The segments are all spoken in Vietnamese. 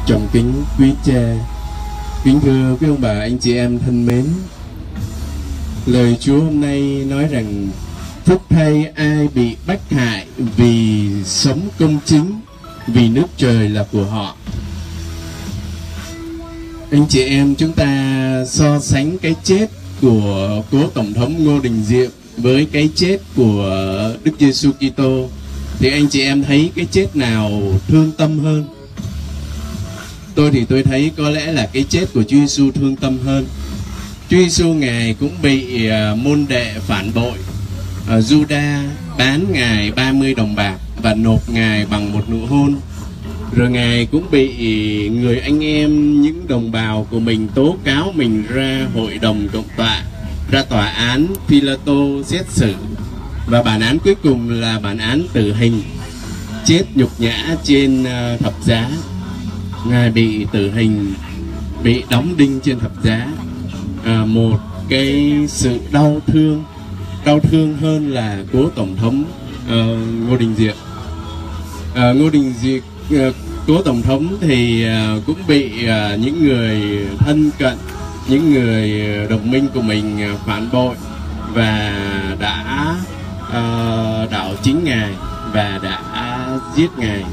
Trọng kính quý cha, kính thưa quý ông bà, anh chị em thân mến. Lời Chúa hôm nay nói rằng phúc thay ai bị bách hại vì sống công chính, vì nước trời là của họ. Anh chị em, chúng ta so sánh cái chết của cố Tổng thống Ngô Đình Diệm với cái chết của Đức Giêsu Kitô, thì anh chị em thấy cái chết nào thương tâm hơn? Tôi thì tôi thấy có lẽ là cái chết của Chúa Giêsu thương tâm hơn. Chúa Giêsu Ngài cũng bị môn đệ phản bội. Juda bán Ngài 30 đồng bạc và nộp Ngài bằng một nụ hôn. Rồi Ngài cũng bị người anh em, những đồng bào của mình tố cáo mình ra hội đồng cộng tọa, ra tòa án Phi-la-tô xét xử. Và bản án cuối cùng là bản án tử hình, chết nhục nhã trên thập giá. Ngài bị tử hình, bị đóng đinh trên thập giá. Một cái sự đau thương hơn là cố Tổng thống Ngô Đình Diệm. Cố Tổng thống thì cũng bị những người thân cận, những người đồng minh của mình phản bội và đã đảo chính Ngài và đã giết Ngài.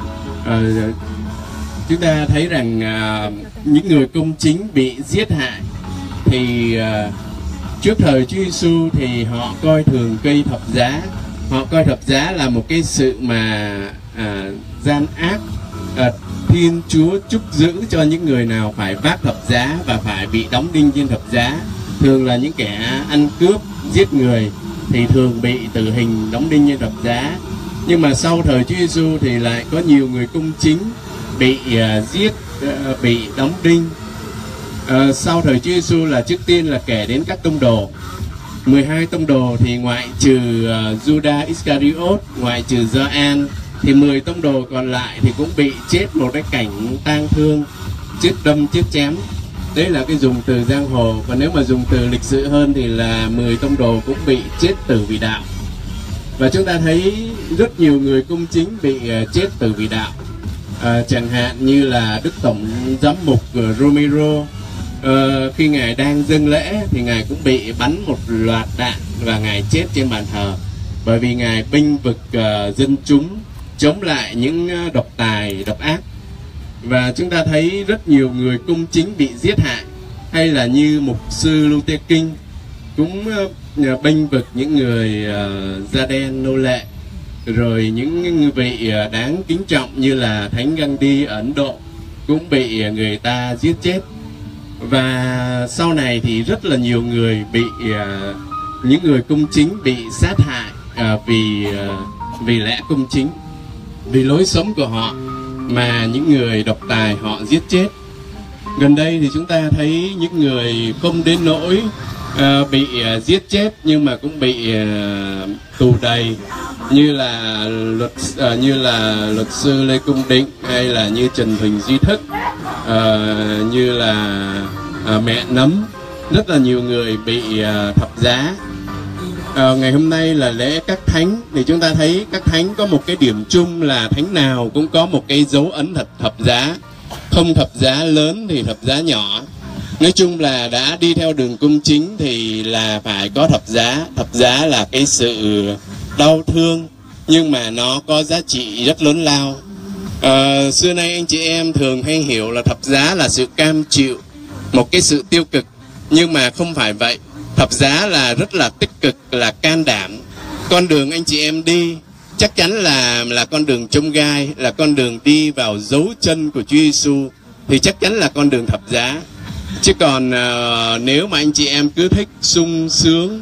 Chúng ta thấy rằng những người công chính bị giết hại thì trước thời Chúa Giêsu thì họ coi thường cây thập giá. Họ coi thập giá là một cái sự mà gian ác. Thiên Chúa chúc giữ cho những người nào phải vác thập giá và phải bị đóng đinh trên thập giá. Thường là những kẻ ăn cướp, giết người thì thường bị tử hình, đóng đinh trên thập giá. Nhưng mà sau thời Chúa Giêsu thì lại có nhiều người công chính bị giết, bị đóng đinh. Sau thời Chúa Giêsu là trước tiên là kể đến các tông đồ. 12 tông đồ thì ngoại trừ Judas Iscariot, ngoại trừ Gioan, thì 10 tông đồ còn lại thì cũng bị chết một cái cảnh tang thương, chết đâm, chết chém. Đấy là cái dùng từ giang hồ. Còn nếu mà dùng từ lịch sự hơn thì là 10 tông đồ cũng bị chết tử vì đạo. Và chúng ta thấy rất nhiều người công chính bị chết tử vì đạo. Chẳng hạn như là Đức Tổng Giám mục Romero, khi Ngài đang dâng lễ thì Ngài cũng bị bắn một loạt đạn và Ngài chết trên bàn thờ, bởi vì Ngài bênh vực dân chúng, chống lại những độc tài, độc ác. Và chúng ta thấy rất nhiều người công chính bị giết hại, hay là như mục sư Luther King cũng bênh vực những người da đen nô lệ. Rồi những vị đáng kính trọng như là Thánh Gandhi ở Ấn Độ cũng bị người ta giết chết. Và sau này thì rất là nhiều người bị những người công chính bị sát hại vì lẽ công chính, vì lối sống của họ mà những người độc tài họ giết chết. Gần đây thì chúng ta thấy những người không đến nỗi bị giết chết nhưng mà cũng bị tù đầy, như là luật sư Lê Cung Định, hay là như Trần Huỳnh Duy Thức, như là mẹ Nấm. Rất là nhiều người bị thập giá. Ngày hôm nay là lễ các thánh, thì chúng ta thấy các thánh có một cái điểm chung là thánh nào cũng có một cái dấu ấn thập giá. Không thập giá lớn thì thập giá nhỏ. Nói chung là đã đi theo đường công chính thì là phải có thập giá. Thập giá là cái sự đau thương nhưng mà nó có giá trị rất lớn lao. Xưa nay anh chị em thường hay hiểu là thập giá là sự cam chịu, một cái sự tiêu cực, nhưng mà không phải vậy. Thập giá là rất là tích cực, là can đảm. Con đường anh chị em đi chắc chắn là con đường chông gai, là con đường đi vào dấu chân của Chúa Giêsu, thì chắc chắn là con đường thập giá. Chứ còn nếu mà anh chị em cứ thích sung sướng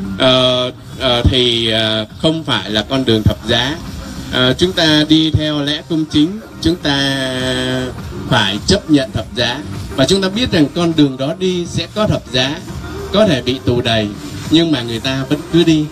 thì không phải là con đường thập giá. Chúng ta đi theo lẽ công chính, chúng ta phải chấp nhận thập giá. Và chúng ta biết rằng con đường đó đi sẽ có thập giá, có thể bị tù đầy, nhưng mà người ta vẫn cứ đi.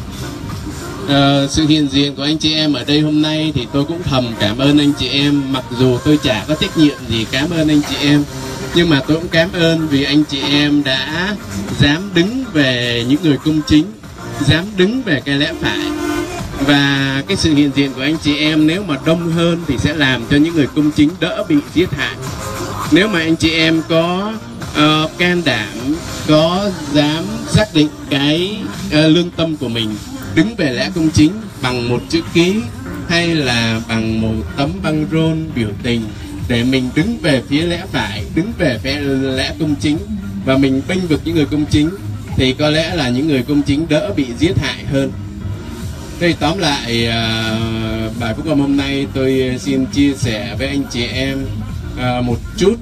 Sự hiện diện của anh chị em ở đây hôm nay thì tôi cũng thầm cảm ơn anh chị em. Mặc dù tôi chả có trách nhiệm gì cảm ơn anh chị em, nhưng mà tôi cũng cảm ơn vì anh chị em đã dám đứng về những người công chính, dám đứng về cái lẽ phải. Và cái sự hiện diện của anh chị em nếu mà đông hơn thì sẽ làm cho những người công chính đỡ bị giết hại. Nếu mà anh chị em có can đảm, có dám xác định cái lương tâm của mình đứng về lẽ công chính bằng một chữ ký hay là bằng một tấm băng rôn biểu tình để mình đứng về phía lẽ phải, đứng về phía lẽ công chính và mình bênh vực những người công chính, thì có lẽ là những người công chính đỡ bị giết hại hơn. Thế tóm lại bài phúc âm hôm nay tôi xin chia sẻ với anh chị em một chút.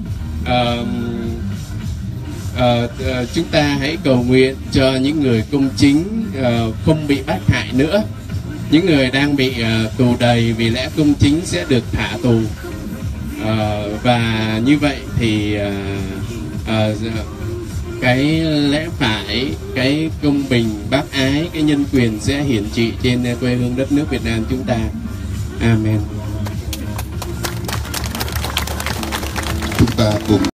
Chúng ta hãy cầu nguyện cho những người công chính không bị bắt hại nữa. Những người đang bị tù đầy vì lẽ công chính sẽ được thả tù, và như vậy thì cái lẽ phải, cái công bình, bác ái, cái nhân quyền sẽ hiển trị trên quê hương đất nước Việt Nam chúng ta. Amen. Chúng ta cùng